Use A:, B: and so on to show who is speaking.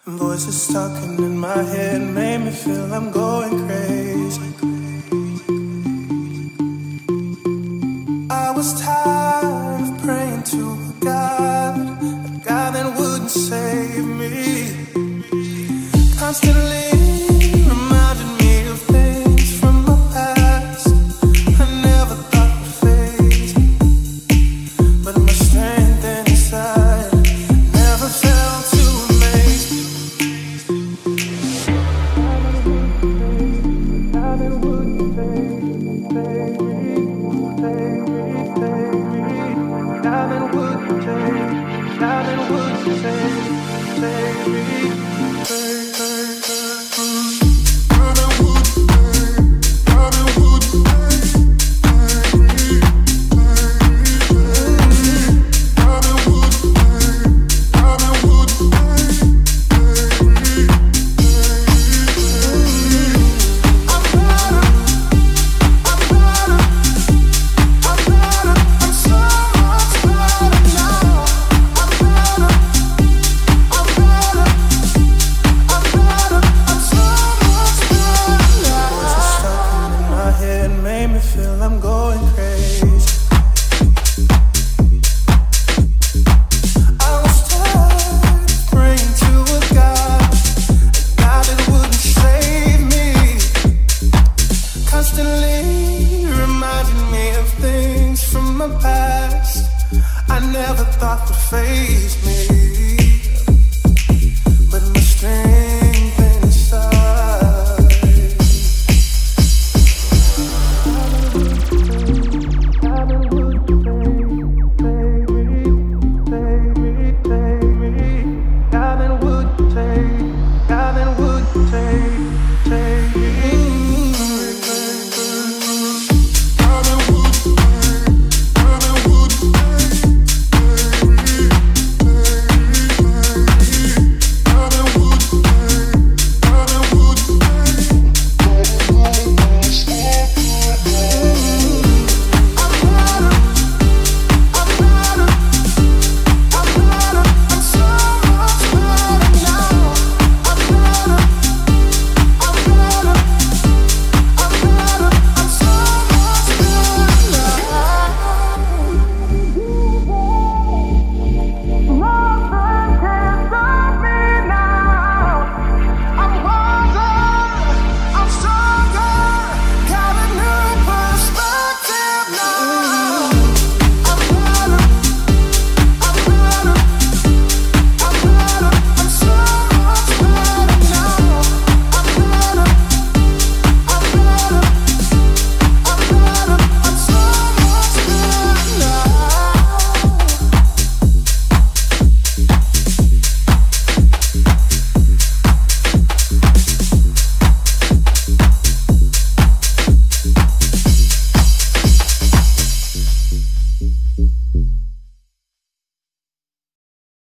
A: Voices talking in my head made me feel I'm going crazy. I was tired of praying to a God that wouldn't save me. Constantly reminding me of things from my past I never thought would fade, but my strength inside never felt to amaze me. God that wouldn't save me, save me, save me. God that wouldn't save me, God that wouldn't save me, save me.